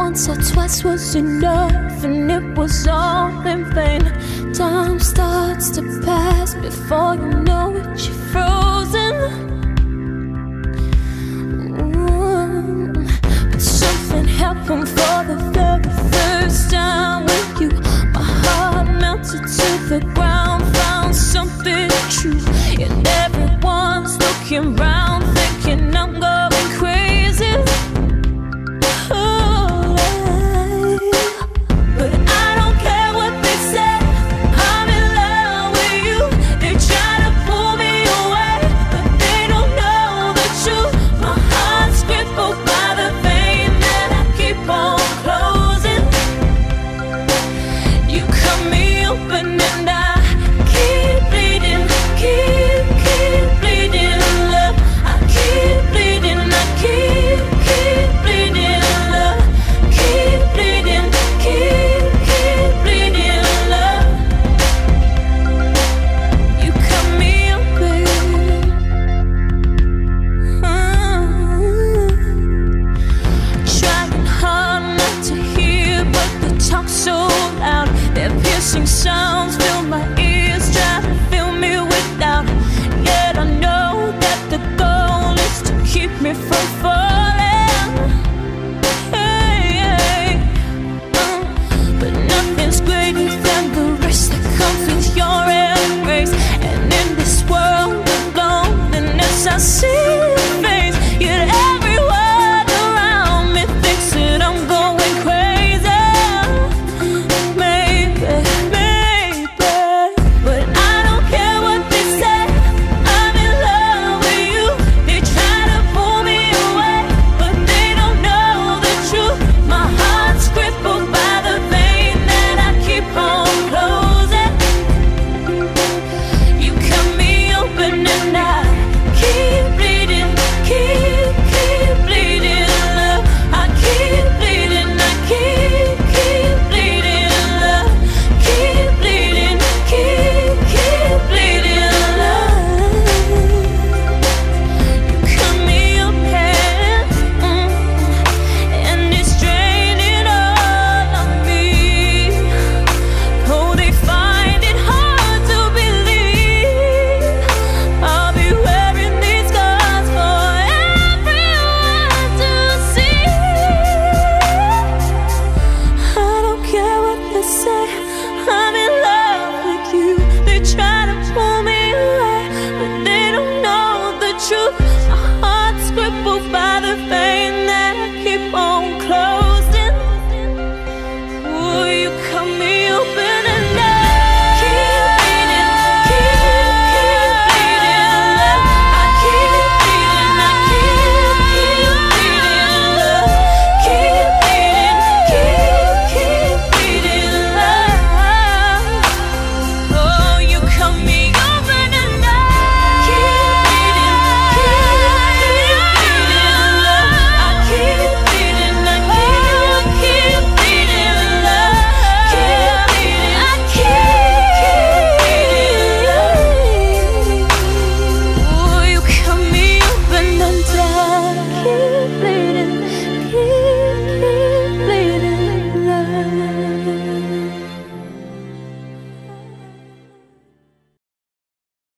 Once or twice was enough, and it was all in vain. Time starts to pass before you know it, you're frozen. But something happened for the very first time with you. My heart melted to the ground, found something true. And everyone's looking round, thinking I'm going crazy. Sounds